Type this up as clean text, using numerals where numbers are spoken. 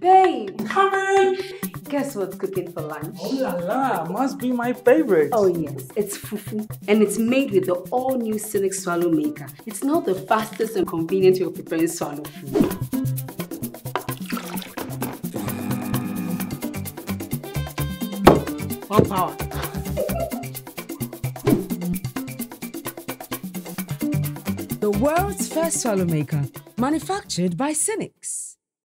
Babe, Come in! guess what's cooking for lunch? Oh la la, must be my favorite. Oh yes, it's fufu. And it's made with the all-new Syinix swallow maker. It's now the fastest and convenient way of preparing swallow food. One power. The world's first swallow maker, manufactured by Syinix.